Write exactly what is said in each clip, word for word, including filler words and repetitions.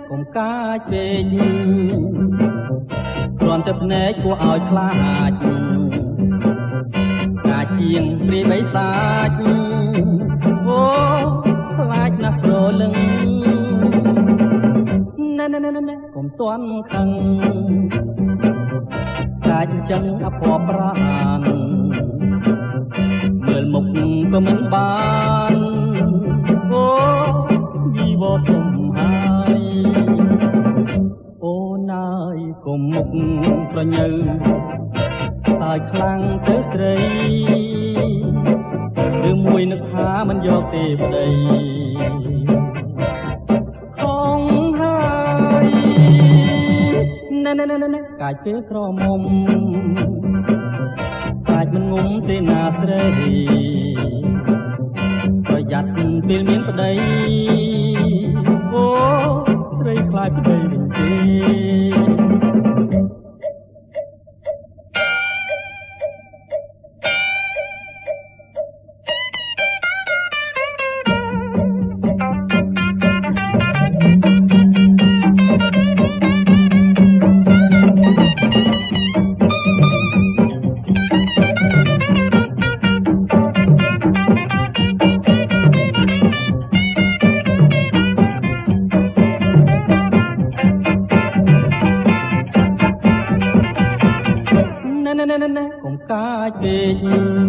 កុំកាចពេកគ្រាន់តែភ្នែកគួរឲ្យខ្លាចកាជាងព្រាយបិសាចអូខ្លាចណាស់ប្រលឹងណែណែណែណែកុំទាន់ខឹងកាចចឹងអភ័ព្វប្រាណមើលមុខក៏មិនបានអូវីវធំហើយអូណាយកុំមុខប្រញើតែខ្លាំងទៅស្រីឬមួយនឹកថាមិនយកទេប្តីខំហើយណែណែណែណែកាចពេលក្រមុំកាចមិនងុំទេណាស្រីប្រយ័ត្នពេលមានប្តីអូស្រីខ្លាចប្តីវិញទេកុំកាចពេក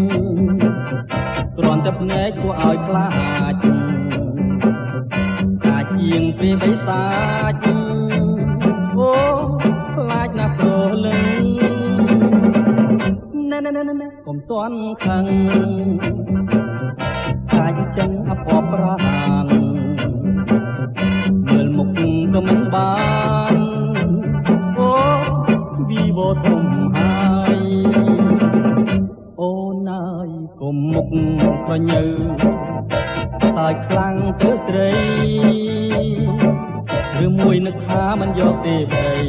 គ្រាន់តែភ្នែកគួរឲ្យខ្លាចកាជាងព្រាយបិសាចអូខ្លាចណាស់ប្រលឹងណែណែណែណែកុំទាន់ខឹងកាចចឹងអភ័ព្វប្រាណមើលមុខក៏មិនបានអូវីវធំហើយអូណាយកុំមុខប្រញើតែខ្លាំងទៅស្រីឬមួយនឹកថាមិនយកទេប្តី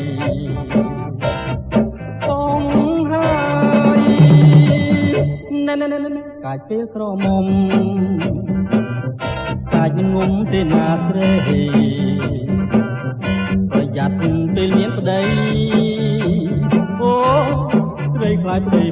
កុំហើយណែណែណែណែកាចពេលក្រមុំកាចមិនងុំទេណាស្រីប្រយ័ត្នពេលមានប្តីអូស្រីខ្លាចប្តី